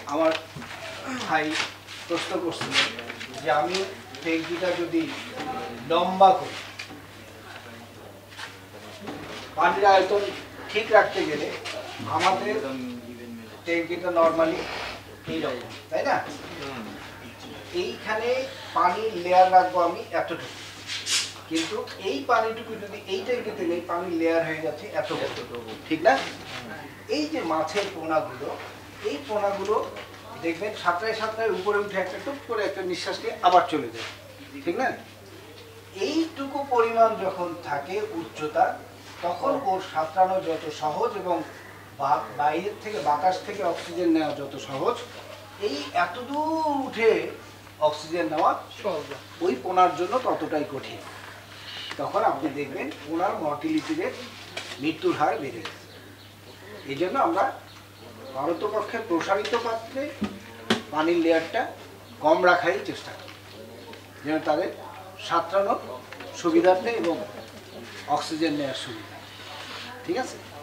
আমার ভাই প্রশ্ন করছিলেন যে আমি ট্যাঙ্কিটা যদি লম্বা করি, পানির আয়তন ঠিক রাখতে গেলে আমাদের ট্যাঙ্কিটা নর্মালি এইরকম, তাই না? এইখানে পানির লেয়ার রাখবো আমি এতটুকু, কিন্তু এই পানিটুকু যদি এই ট্যাঙ্কিতে নেই, পানির লেয়ার হয়ে যাচ্ছে এতটুকু, ঠিক না? এই যে মাছের পোনাগুলো, এই পোনাগুলো দেখবেন সাঁতরায় সাঁতরায় উপরে উঠে একটা টুক করে একটা নিঃশ্বাস নিয়ে আবার চলে যায়, ঠিক না? এইটুকু পরিমাণ যখন থাকে উচ্চতা, তখন ওর সাঁতরানো যত সহজ এবং বাইরের থেকে বাতাস থেকে অক্সিজেন নেওয়া যত সহজ, এই এতদূর উঠে অক্সিজেন নেওয়া ওই পোনার জন্য ততটাই কঠিন। তখন আপনি দেখবেন পোনার মর্টিলিটি রেট, মৃত্যুর হার বেড়ে যায়। এই জন্য আমরা পারতপক্ষে প্রসারিত পাত্রে পানির লেয়ারটা কম রাখারই চেষ্টা করি, যেন তাদের সাঁতরানোর সুবিধার্থে এবং অক্সিজেন নেওয়ার সুবিধা। ঠিক আছে?